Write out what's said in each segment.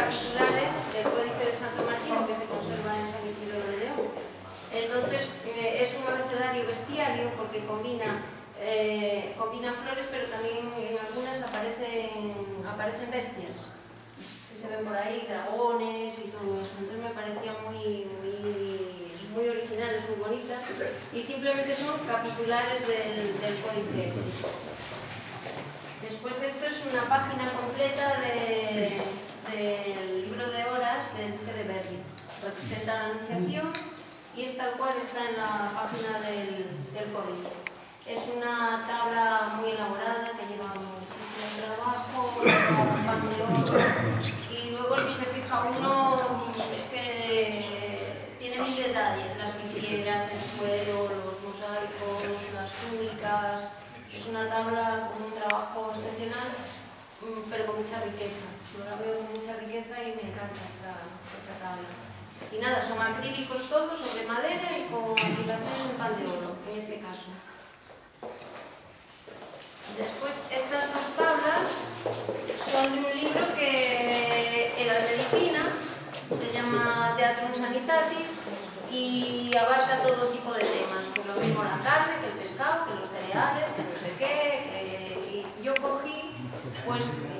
capitulares del Códice de Santo Martín que se conserva en San Isidoro de León. Entonces es un abecedario bestiario porque combina flores, pero también en algunas aparecen bestias que se ven por ahí, dragones y todo eso. Entonces me parecían muy originales, muy bonitas, y simplemente son capitulares del códice ese. Después esto es una página completa del libro de horas del Duque de Berry. Representa la Anunciación y es tal cual está en la página del códice. Es una tabla muy elaborada que lleva muchísimo trabajo, lleva pan de oro, y luego si se fija uno es que tiene mil detalles, las vidrieras, el suelo, los mosaicos, las túnicas. Es una tabla con un trabajo excepcional, pero con mucha riqueza. Yo la veo con mucha riqueza y me encanta esta tabla. Y nada, son acrílicos todos sobre madera y con aplicaciones en pan de oro, en este caso. Después, estas dos tablas son de un libro que era de medicina, se llama Theatrum Sanitatis, y abarca todo tipo de temas, pues lo mismo la carne, que el pescado, que los cereales, que no sé qué, y yo cogí pues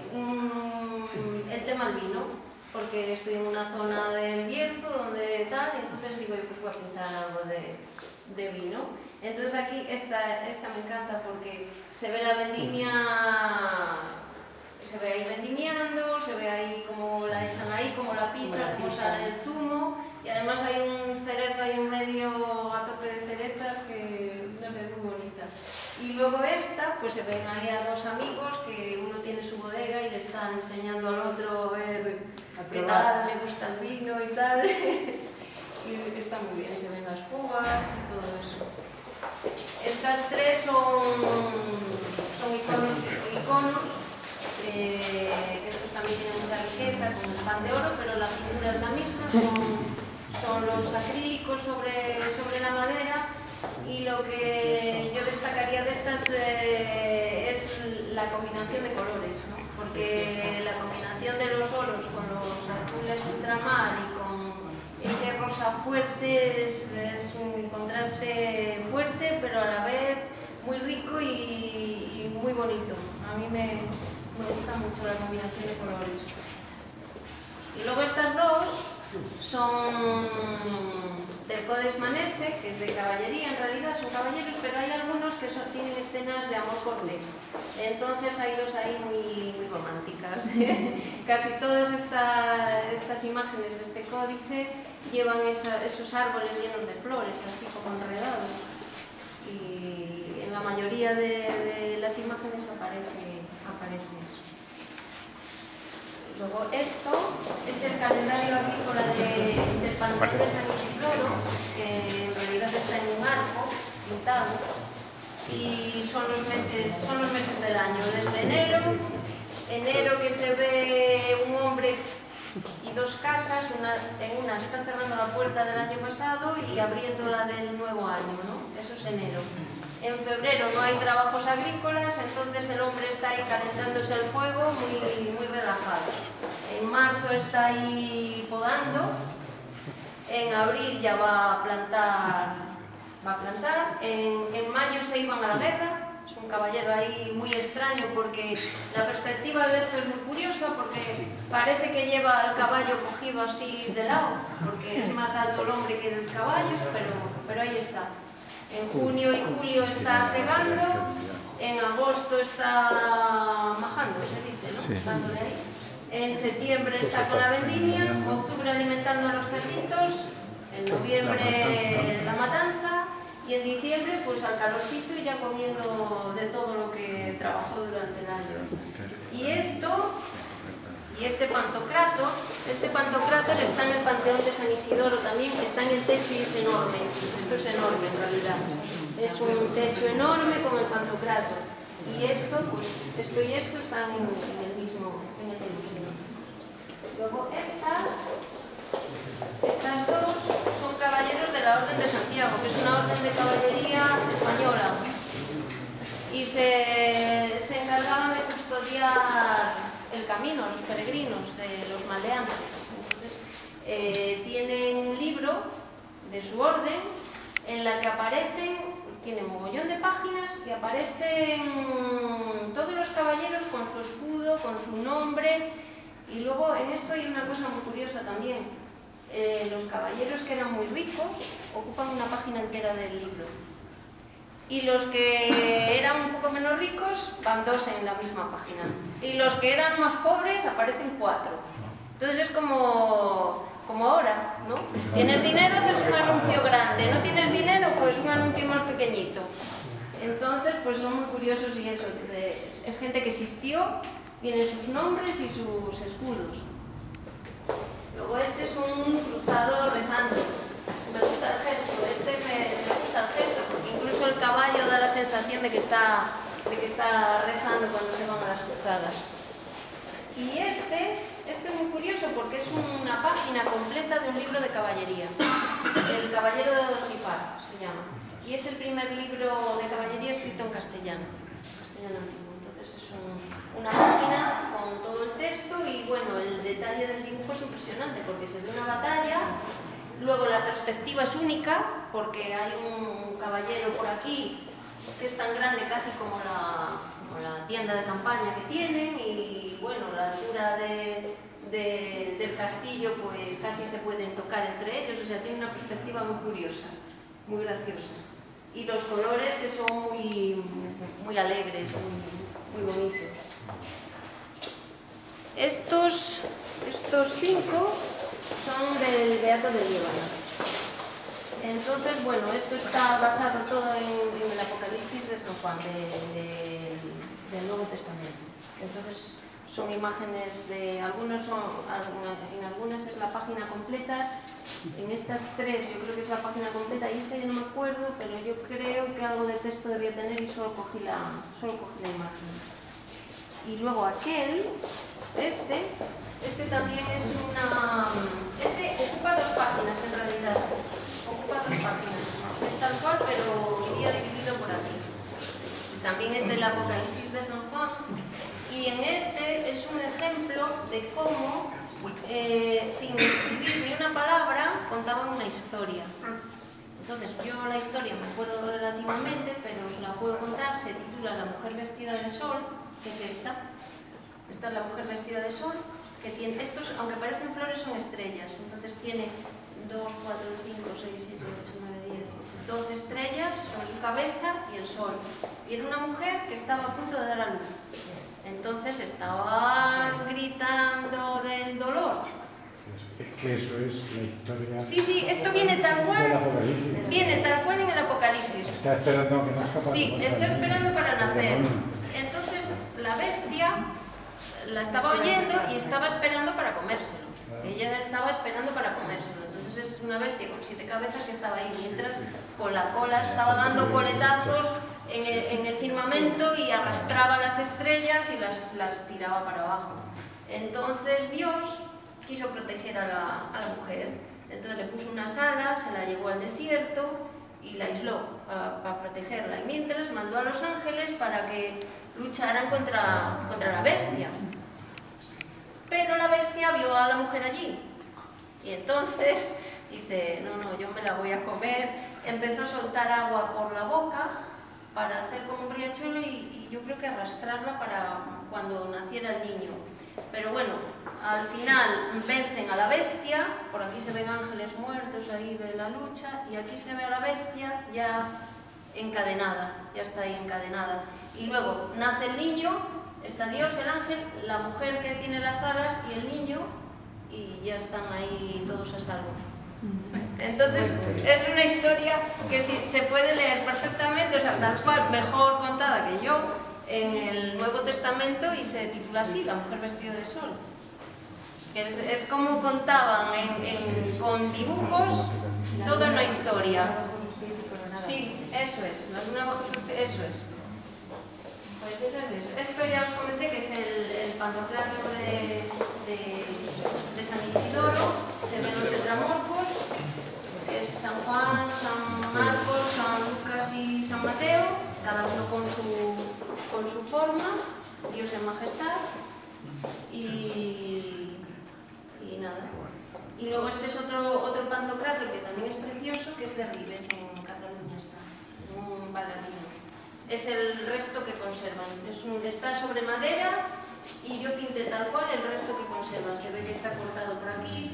el tema del vino, porque estoy en una zona del Bierzo donde tal, y entonces digo, pues voy a pintar algo de vino. Entonces aquí esta me encanta porque se ve la vendimia, se ve ahí vendimiando, se ve ahí cómo la echan ahí, cómo la pisan, cómo sale el zumo, y además hay un cerezo ahí en medio a tope de cerezas que, no sé, es muy bonita. Y luego esta, pues se ven ahí a dos amigos que uno tiene su bodega y le está enseñando al otro a ver qué tal le gusta el vino y tal. Y está muy bien, se ven las cubas y todo eso. Estas tres son iconos, que estos también tienen mucha riqueza, con el pan de oro, pero la pintura es la misma, son los acrílicos sobre la madera, y lo que yo destacaría de estas es la combinación de colores, ¿no? Porque la combinación de los oros con los azules ultramar y con ese rosa fuerte es un contraste fuerte, pero a la vez muy rico y muy bonito. A mí me gusta mucho la combinación de colores. Y luego estas dos son del Codex Manesse, que es de caballería, en realidad son caballeros, pero hay algunos que tienen escenas de amor cortés. Entonces hay dos ahí muy románticas. Casi todas estas imágenes de este códice llevan esos árboles llenos de flores, así como enredados. Y en la mayoría de las imágenes aparece eso. Luego esto es el calendario agrícola del Panteón de San Isidoro, que en realidad está en un arco pintado, y son los meses del año, desde enero que se ve un hombre y dos casas, en una está cerrando la puerta del año pasado y abriéndola del nuevo año, ¿no? Eso es enero. En febrero no hay trabajos agrícolas, entonces el hombre está ahí calentándose el fuego muy relajado. En marzo está ahí podando, en abril ya va a plantar, en mayo se iban a la guerra. Es un caballero ahí muy extraño porque la perspectiva de esto es muy curiosa, porque parece que lleva al caballo cogido así de lado, porque es más alto el hombre que el caballo, pero ahí está. En junio y julio está segando, en agosto está majando, se dice, ¿no? Dándole ahí. En septiembre está con la vendimia, octubre alimentando a los cerditos, en noviembre la matanza, y en diciembre pues al calorcito y ya comiendo de todo lo que trabajó durante el año. Y este pantocrator está en el Panteón de San Isidoro también, está en el techo y es enorme. Esto es enorme en realidad. Es un techo enorme con el pantocrator. Y esto y esto están en el mismo museo. Luego estas dos son caballeros de la Orden de Santiago, que es una orden de caballería española. Y se encargaban de custodiar el camino a los peregrinos de los maleantes. Entonces, tienen un libro de su orden en la que aparecen, tiene mogollón de páginas y aparecen todos los caballeros con su escudo, con su nombre. Y luego en esto hay una cosa muy curiosa también. Los caballeros que eran muy ricos ocupan una página entera del libro. Y los que eran un poco menos ricos van 2 en la misma página. Y los que eran más pobres aparecen 4. Entonces es como ahora, ¿no? Tienes dinero, haces un anuncio grande. No tienes dinero, pues un anuncio más pequeñito. Entonces, pues son muy curiosos y eso. Es gente que existió, vienen sus nombres y sus escudos. Luego este es un cruzado rezando. Me gusta el gesto, me gusta el gesto, porque incluso el caballo da la sensación de que está rezando cuando se van a las cruzadas. Y este es muy curioso porque es una página completa de un libro de caballería. El Caballero de Dozifar se llama. Y es el primer libro de caballería escrito en castellano antiguo. Entonces es una página con todo el texto y bueno, el detalle del dibujo es impresionante porque se ve una batalla. Luego la perspectiva es única porque hay un caballero por aquí que es tan grande casi como la tienda de campaña que tienen y bueno, la altura del castillo pues casi se pueden tocar entre ellos, o sea, tiene una perspectiva muy curiosa, muy graciosa. Y los colores que son muy alegres, muy bonitos. Estos 5 son del Beato de Líbano. Entonces, bueno, esto está basado todo en el Apocalipsis de San Juan, del Nuevo Testamento. Entonces, son imágenes de... en algunas es la página completa, en estas 3 yo creo que es la página completa, y esta ya no me acuerdo, pero yo creo que algo de texto debía tener y solo cogí la imagen. Y luego aquel, este también es este ocupa 2 páginas en realidad. Ocupa 2 páginas. Es tal cual, pero iría dividido por aquí. También es del Apocalipsis de San Juan. Y en este es un ejemplo de cómo, sin escribir ni una palabra, contaban una historia. Entonces, yo la historia me acuerdo relativamente, pero os la puedo contar. Se titula La mujer vestida de sol, que es esta. Esta es la mujer vestida de sol, que tiene, estos, aunque parecen flores, son estrellas. Entonces tiene 2, 4, 5, 6, 7, 8, 9, 10, 12 estrellas sobre su cabeza y el sol. Y era una mujer que estaba a punto de dar a luz. Entonces estaba gritando del dolor. Es que eso es la historia. Sí, esto viene tal cual. Viene tal cual en el Apocalipsis. Está esperando que nazca para Sí, está esperando para nacer. Entonces la bestia la estaba oyendo y estaba esperando para comérselo. Ella estaba esperando para comérselo. Entonces es una bestia con 7 cabezas que estaba ahí, mientras con la cola estaba dando coletazos en el firmamento y arrastraba las estrellas y las tiraba para abajo. Entonces Dios quiso proteger a la mujer. Entonces le puso unas alas, se la llevó al desierto y la aisló para protegerla. Y mientras mandó a los ángeles para que lucharan contra la bestia. Pero la bestia vio a la mujer allí. Y entonces dice, no, yo me la voy a comer. Empezó a soltar agua por la boca para hacer como un riachuelo y yo creo que arrastrarla para cuando naciera el niño. Pero bueno, al final vencen a la bestia. Por aquí se ven ángeles muertos ahí de la lucha y aquí se ve a la bestia ya encadenada, ya está ahí encadenada. Y luego nace el niño, está Dios, el ángel, la mujer que tiene las alas y el niño, y ya están ahí todos a salvo. Entonces es una historia que se puede leer perfectamente, o sea, tal cual, mejor contada que yo, en el Nuevo Testamento, y se titula así, La mujer vestida de sol. Que es como contaban con dibujos toda una historia. Sí, eso es, la luna bajo sus pies, eso es. Pues eso es eso. Esto ya os comenté que es el pantocrático de San Isidoro. Se ven los tetramorfos, que es San Juan, San Marcos, San Lucas y San Mateo, cada uno con su forma, Dios en majestad. y nada. Y luego este es otro pantocrátor que también es precioso, que es de Ribes, en Cataluña está, en un baldacchino. Es el resto que conservan, está sobre madera y yo pinté tal cual el resto que conservan. Se ve que está cortado por aquí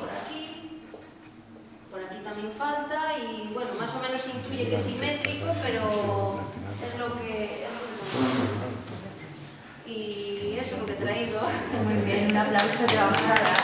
también falta y bueno, más o menos se intuye que es simétrico, pero es lo que conservan. Y eso es lo que he traído. Muy bien, un aplauso de vamos a dar.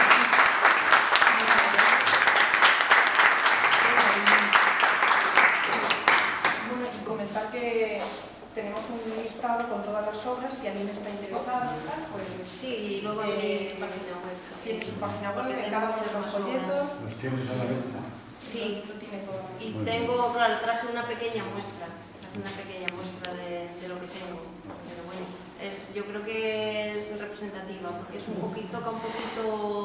Bueno, y comentar que tenemos un listado con todas las obras, si alguien está interesado, pues Sí, y luego en mi página web tiene su página web, porque en tengo cada uno muchas de los más folletos. obras. Los tienes a la venta. Sí, Lo tiene todo. y tengo, claro, traje una pequeña muestra de lo que tengo, pero bueno, yo creo que es representativa, porque toca un poquito